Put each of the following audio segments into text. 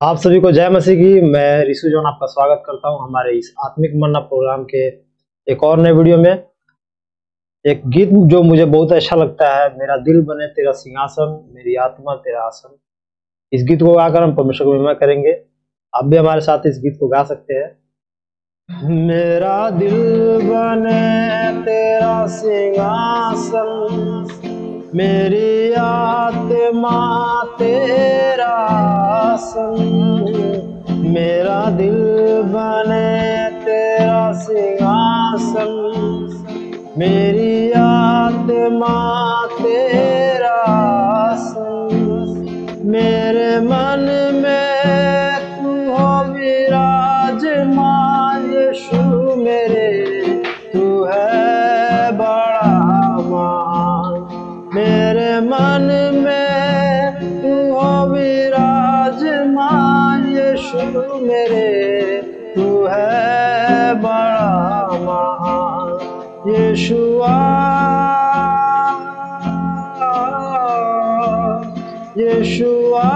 आप सभी को जय मसीह की। मैं ऋषु जॉन आपका स्वागत करता हूं हमारे इस आत्मिक मन्ना प्रोग्राम के एक और नए वीडियो में। एक गीत जो मुझे बहुत अच्छा लगता है, मेरा दिल बने तेरा सिंहासन, मेरी आत्मा तेरा आसन। इस गीत को गाकर हम परमेश्वर को महिमा करेंगे। आप भी हमारे साथ इस गीत को गा सकते हैं। मेरा दिल बने तेरा सिंहासन, मेरी आत्मा तेरा आसन। मेरा दिल बने तेरा सिंहासन, मेरी आत्मा तेरा आसन। मेरे मन में तू हो विराजमान यीशु मेरे, तू है बड़ा महान। मेरे मन में तू हो विराजमान यीशु मेरे, तू है बड़ा महान। यीशुआ यीशुआ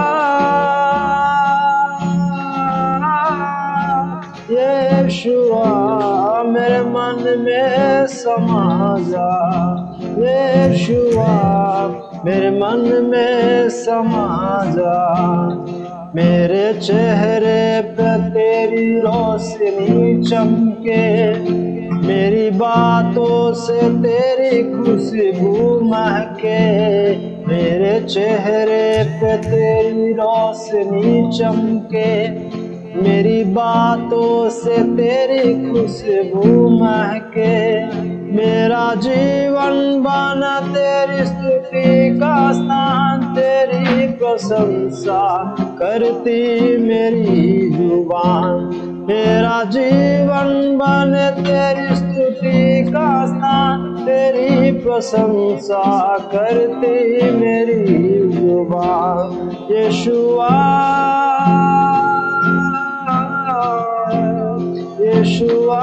यीशुआ, मेरे मन में समा जा। यीशुआ, मेरे मन में समा जा। मेरे चेहरे पे तेरी रोशनी चमके, मेरी बातों से तेरी खुशबू महके। मेरे चेहरे पे तेरी रोशनी चमके, मेरी बातों से तेरी खुशबू महके। मेरा जीवन बना तेरी स्तुति का स्थान, तेरी प्रशंसा करती मेरी जुबान। मेरा जीवन बने तेरी स्तुति का स्थान, तेरी प्रशंसा करती मेरी जुबान। यीशुआ यीशुआ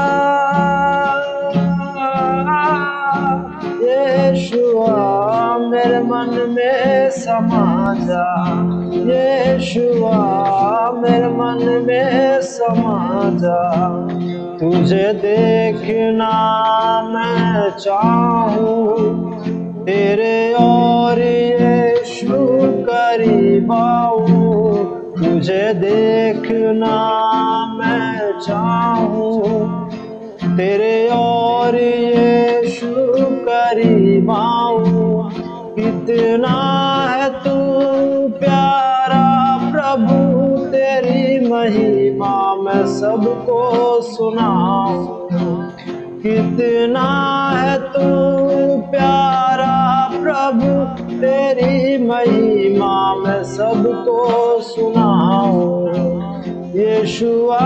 यीशुआ, मेरे मन में समा जा। यीशुआ, मेरे मन में समा जा। तुझे देखना मैं चाहूँ, तेरे और यीशु करीब आऊं। तुझे देखना मैं चाहूँ, तेरे और यीशु करीब आऊं। कितना है तू प्यारा प्रभु, तेरी महिमा मैं सबको सुनाऊं। कितना है तू प्यारा प्रभु, तेरी महिमा मैं सबको सुनाऊं। यीशुआ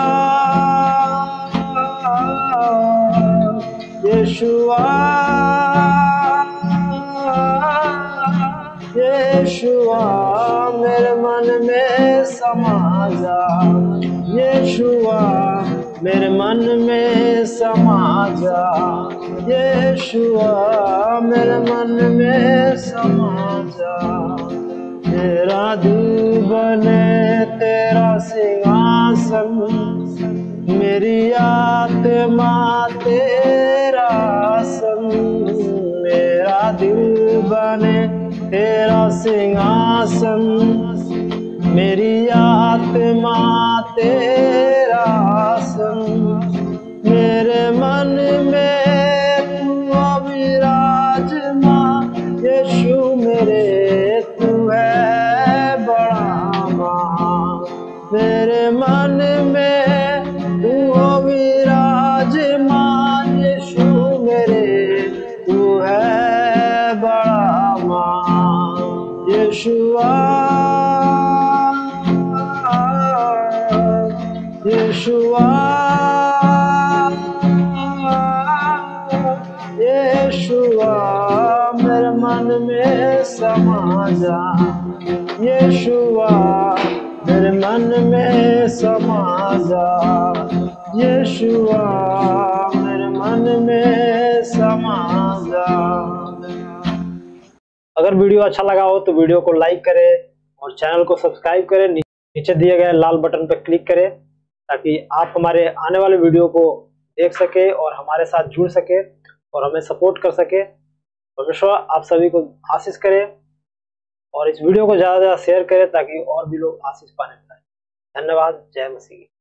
यीशुआ यीशुआ, मेरे मन में समा जा। यीशुआ, मेरे मन में समा जा। यीशुआ, मेरे मन में समा जा। तेरा दिल बने तेरा सिंहासन, मेरी आत्मा तेरा आसन। मेरा दिल बने तेरा सिंहासन, मेरी आत्मा तेरा आसन। मेरे मन में तू विराजमान यीशु मेरे, तू है बड़ा महान। मेरे मन में तू विराजमान यीशु मेरे, तू है बड़ा महान। यीशुआ यीशुआ यीशुआ, मेरे मन में समा जा। यीशुआ, मेरे मन में समा जा। यीशुआ, मेरे मन में समा जा। अगर वीडियो अच्छा लगा हो तो वीडियो को लाइक करें और चैनल को सब्सक्राइब करें। नीचे दिए गए लाल बटन पर क्लिक करें ताकि आप हमारे आने वाले वीडियो को देख सके और हमारे साथ जुड़ सके और हमें सपोर्ट कर सके। परमेश्वर आप सभी को आशीष करे और इस वीडियो को ज़्यादा से ज़्यादा शेयर करें ताकि और भी लोग आशीष पाने पाए। धन्यवाद। जय मसीह।